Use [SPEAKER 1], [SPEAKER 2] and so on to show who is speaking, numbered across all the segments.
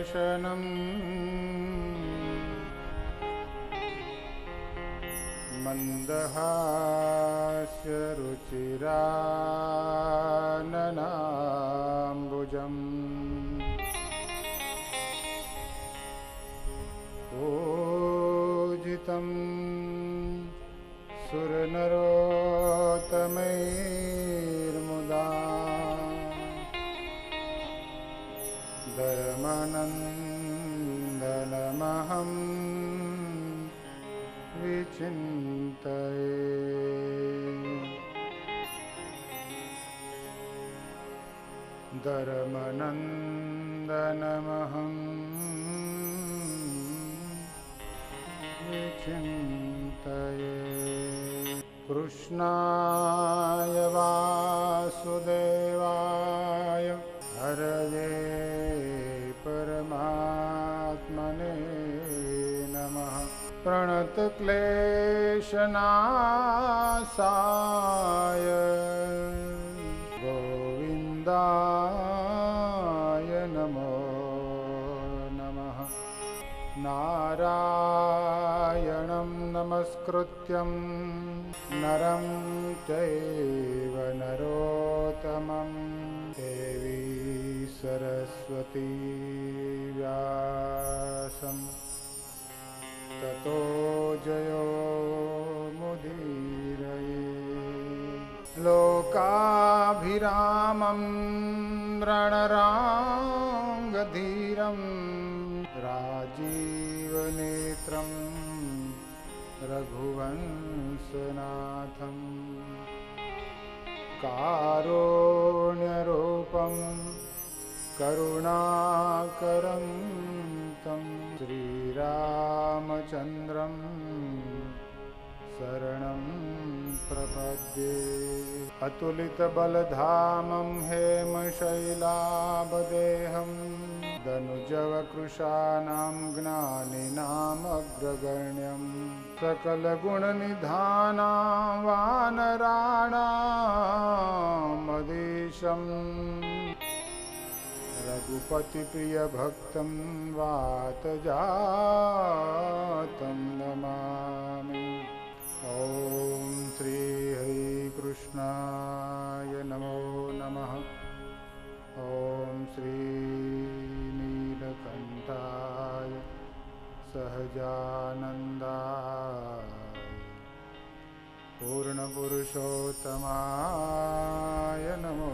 [SPEAKER 1] दर्शनम् मन्दहास्यरुचिराननाम्बुजम् पूजितं सुरनरोत्तमैर्मुदा धर्मनन्दनमहं विचिन्तये। धर्मनन्दनमहं विचिन्तये। कृष्णाय वासुदेवाय हरये परमात्मने नमः। प्रणतक्लेशनाशाय गोविन्दाय नमो नमः। नारायणं नमस्कृत्यं नरं चैव नरोत्तमं देवी सरस्वती व्यासं ततो जयो मुदीरये। लोकाभिरामं रणराङ्गधीरं राजीवनेत्रं रघुवंशनाथं कारुण्यरूपं करुणाकरं तं श्रीरामचन्द्रं शरणं प्रपद्ये। अतुलितबलधामं हेमशैलाभदेहं दनुजवकृशानां ज्ञानिनामग्रगण्यं सकलगुणनिधानां वानराणामधीशम् रघुपतिप्रियभक्तं वातजातं नमामि। ॐ श्री हरिकृष्णाय नमो नमः। ॐ श्री नीलकण्ठाय सहजानन्दाय पूर्णपुरुषोत्तमाय नमो।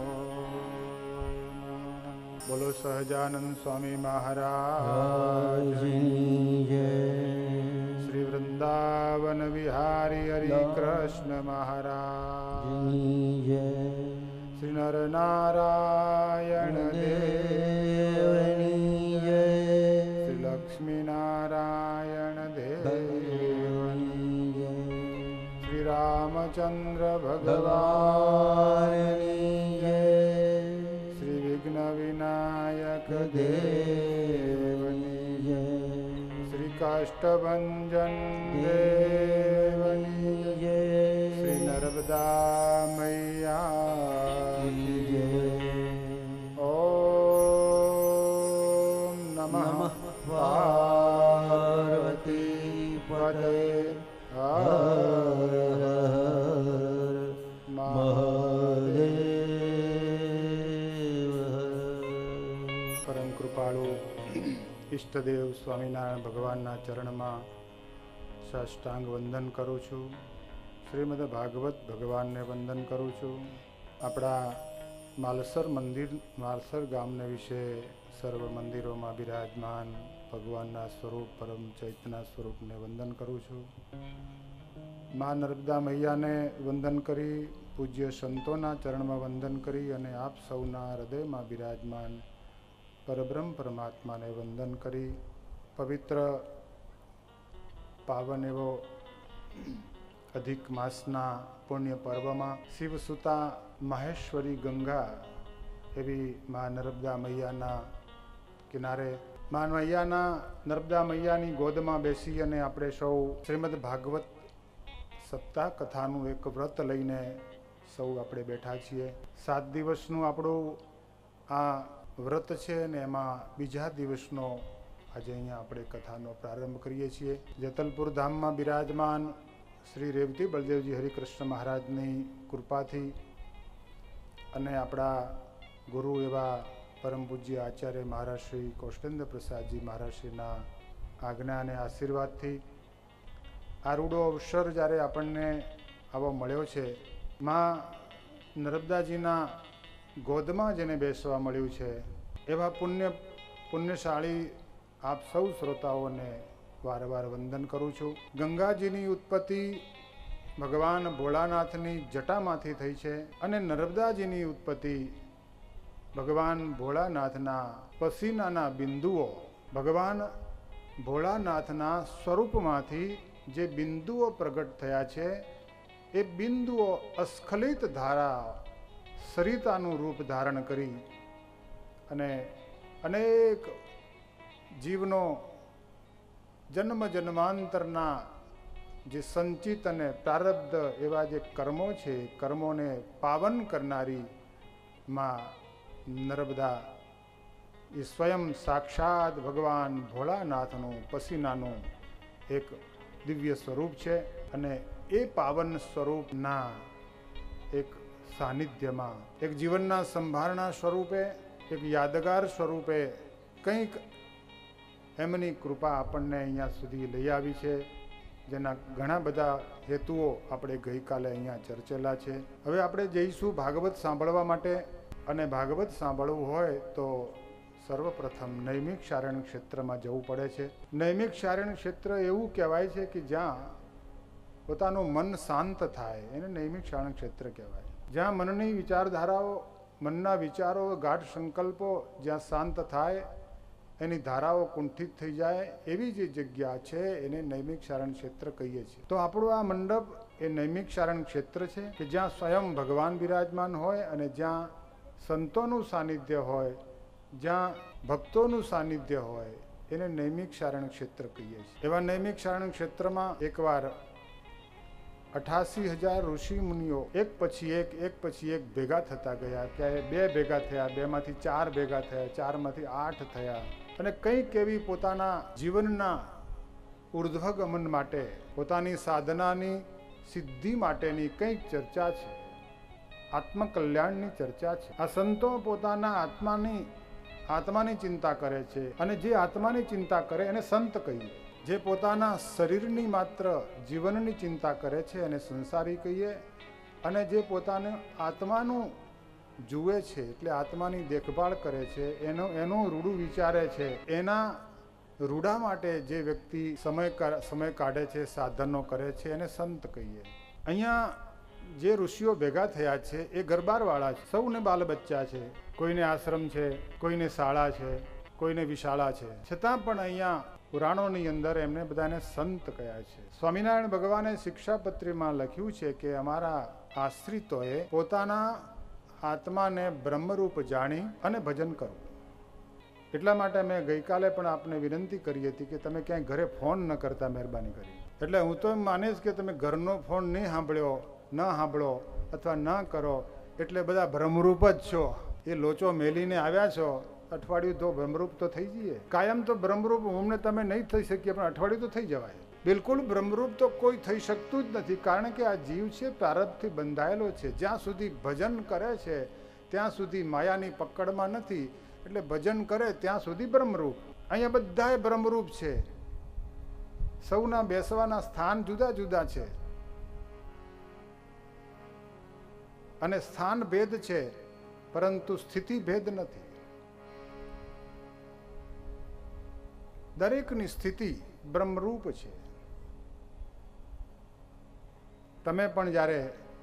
[SPEAKER 1] बोलो सहजानंद स्वामी महाराज श्री वृंदावन विहारी हरि कृष्ण महाराज श्री नर नारायण देव श्री लक्ष्मी नारायण देव श्री रामचंद्र भगवान विनायक देवनी श्री काष्ठभंजन देवनी श्री नर्मदा मैया ओम नमः पार्वती पते हर हर महादेव। परम कृपाळु इष्टदेव स्वामीनारायण भगवानना चरणમાં સાષ્ટાંગ વંદન કરું છું। શ્રીમદ ભાગવત ભગવાનને વંદન કરું છું। આપણા માલસર ગામને વિશે સર્વ મંદિરોમાં બિરાજમાન ભગવાનના સ્વરૂપ પરમ ચૈતન્ય સ્વરૂપને વંદન કરું છું। મા નર્મદા મૈયાને વંદન કરી, પૂજ્ય સંતોના ચરણમાં વંદન કરી અને આપ સૌના હૃદયમાં બિરાજમાન પરબ્રહ્મ પરમાત્માને વંદન કરી પવિત્ર પાવન એવો અધિક માસના પુણ્ય પર્વમાં શિવસુતા માહેશ્વરી ગંગા એવી મા નર્મદા મૈયાના કિનારે મા મૈયાના નર્મદા મૈયાની ગોદમાં બેસી અને આપણે સૌ શ્રીમદ ભાગવત સપ્તાહ કથાનું એક વ્રત લઈને સૌ આપણે બેઠા છીએ। 7 દિવસનું આપણું આ વ્રત છે અને એમાં બીજા દિવસનો આજે અહીંયા આપણે કથાનો પ્રારંભ કરીએ છીએ. જેતલપુર ધામમાં બિરાજમાન શ્રી રેવતી બળદેવજી હરિકૃષ્ણ મહારાજની કૃપાથી અને આપણા ગુરુ એવા પરમ પૂજ્ય આચાર્ય મહારાજ શ્રી કૌષ્ટેન્દ્ર પ્રસાદજી મહારાજ શ્રીના આજ્ઞા અને આશીર્વાદથી આ રૂડો અવસર જ્યારે આપણને આવો મળ્યો છે, માં નર્મદાજીના ગોદમાં જેને બેસવા મળ્યું છે એવા પુણ્યશાળી આપ સૌ શ્રોતાઓને વારંવાર વંદન કરું છું. ગંગાજીની ઉત્પત્તિ ભગવાન ભોળાનાથની જટામાંથી થઈ છે અને નર્મદાજીની ઉત્પત્તિ ભગવાન ભોળાનાથના પસીનાના બિંદુઓ, ભગવાન ભોળાનાથના સ્વરૂપમાંથી જે બિંદુઓ પ્રગટ થયા છે એ બિંદુઓ અસ્ખલિત ધારા સરિતાનું રૂપ ધારણ કરી અને અનેક જીવનો જન્મ જન્માંતરના જે સંચિત અને પ્રારબ્ધ એવા જે કર્મો છે, કર્મોને પાવન કરનારી માં નર્મદા એ સ્વયં સાક્ષાત ભગવાન ભોળાનાથનું પસીનાનું એક દિવ્ય સ્વરૂપ છે અને એ પાવન સ્વરૂપના એક સાનિધ્યમાં એક જીવનના સંભારણા સ્વરૂપે, એક યાદગાર સ્વરૂપે કંઈક એમની કૃપા આપણને અહીંયા સુધી લઈ આવી છે, જેના ઘણા બધા હેતુઓ આપણે ગઈકાલે અહીંયા ચર્ચેલા છે. હવે આપણે જઈશું ભાગવત સાંભળવા માટે, અને ભાગવત સાંભળવું હોય તો સર્વપ્રથમ નૈમિક શારણ ક્ષેત્રમાં જવું પડે છે. નૈમિક શારણ ક્ષેત્ર એવું કહેવાય છે કે જ્યાં પોતાનું મન શાંત થાય એને નૈમિક શારણ ક્ષેત્ર કહેવાય. જ્યાં મનની વિચારધારાઓ, મનના વિચારો, ગાઢ સંકલ્પો જ્યાં શાંત થાય, એની ધારાઓ કુંઠિત થઈ જાય એવી જે જગ્યા છે એને નૈમિક શારણ ક્ષેત્ર કહીએ છીએ. તો આપણું આ મંડપ એ નૈમિક શારણ ક્ષેત્ર છે કે જ્યાં સ્વયં ભગવાન બિરાજમાન હોય અને જ્યાં સંતોનું સાનિધ્ય હોય, જ્યાં ભક્તોનું સાનિધ્ય હોય એને નૈમિક શારણ ક્ષેત્ર કહીએ છીએ. એવા નૈમિક શારણ ક્ષેત્રમાં એકવાર 88,000 ઋષિ મુનિઓ એક પછી એક ભેગા થતા ગયા. ક્યાંય 2 ભેગા થયા, 2માંથી 4 ભેગા થયા, 4માંથી 8 થયા અને કંઈક એવી પોતાના જીવનના ઉર્ધ્વગમન માટે, પોતાની સાધનાની સિદ્ધિ માટેની કંઈક ચર્ચા છે, આત્મકલ્યાણની ચર્ચા છે. આ સંતો પોતાના આત્માની ચિંતા કરે છે અને જે આત્માની ચિંતા કરે એને સંત કહીએ. જે પોતાના શરીરની માત્ર જીવનની ચિંતા કરે છે એને સંસારી કહીએ, અને જે પોતાનું આત્માનું જુએ છે એટલે આત્માની દેખભાળ કરે છે, એનું રૂડું વિચારે છે, એના રૂડા માટે જે વ્યક્તિ સમય કાઢે છે, સાધનો કરે છે એને સંત કહીએ. અહીંયા જે ઋષિઓ ભેગા થયા છે એ ગરબારવાળા છે, સૌને બાલ બચ્ચા છે, કોઈને આશ્રમ છે, કોઈને શાળા છે, કોઈને વિશાળા છે, છતાં પણ અહીંયા પુરાણોની અંદર એમને બધાને સંત કહ્યા છે. સ્વામિનારાયણ ભગવાને શિક્ષાપત્રીમાં લખ્યું છે કે અમારા આશ્રિતોએ પોતાના આત્માને બ્રહ્મરૂપ જાણી અને ભજન કરવું. એટલા માટે મેં ગઈકાલે પણ આપને વિનંતી કરી હતી કે તમે ક્યાંય ઘરે ફોન ન કરતા, મહેરબાની કરી. એટલે હું તો એમ માનીશ કે તમે ઘરનો ફોન નહીં સાંભળો અથવા ન કરો એટલે બધા બ્રહ્મરૂપ જ છો. એ લોચો મેલીને આવ્યા છો, અઠવાડિયું તો બ્રહ્મરૂપ તો થઈ જઈએ. કાયમ તો બ્રહ્મરૂપ અમને તમે નહીં થઈ શકીએ, પણ અઠવાડિયું તો થઈ જવાય. બિલકુલ બ્રહ્મરૂપ તો કોઈ થઈ શકતું જ નથી, કારણ કે આ જીવ છે પ્રારબ્ધથી બંધાયેલો છે. જ્યાં સુધી ભજન કરે છે ત્યાં સુધી માયાની પકડમાં નથી, એટલે ભજન કરે ત્યાં સુધી બ્રહ્મરૂપ. અહીંયા બધાએ બ્રહ્મરૂપ છે. સૌના બેસવાના સ્થાન જુદા જુદા છે અને સ્થાન ભેદ છે, પરંતુ સ્થિતિ ભેદ નથી. દરેકની સ્થિતિ બ્રહ્મરૂપ છે. તમે પણ જ્યારે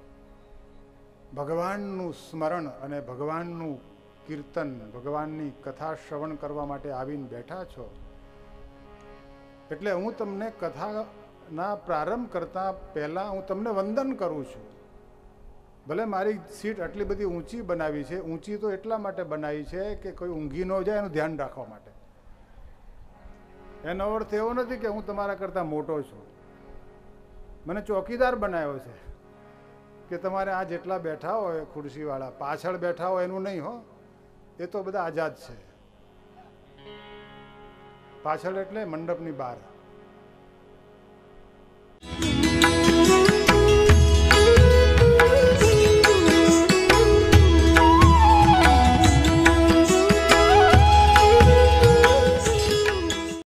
[SPEAKER 1] ભગવાનનું સ્મરણ અને ભગવાનનું કીર્તન, ભગવાનની કથા શ્રવણ કરવા માટે આવીને બેઠા છો, એટલે હું તમને કથાના પ્રારંભ કરતા પહેલા હું તમને વંદન કરું છું. ભલે મારી સીટ આટલી બધી ઊંચી બનાવી છે, ઊંચી તો એટલા માટે બનાવી છે કે કોઈ ઊંઘી ન જાય એનું ધ્યાન રાખવા માટે. એનો અર્થ એવો નથી કે હું તમારા કરતાં મોટો છું. મને ચોકીદાર બનાવ્યો છે કે તમારે આ જેટલા બેઠા હોય ખુરશીવાળા, પાછળ બેઠા હોય એનું નહીં હો. એ તો બધા આઝાદ છે. પાછળ એટલે મંડપની બહાર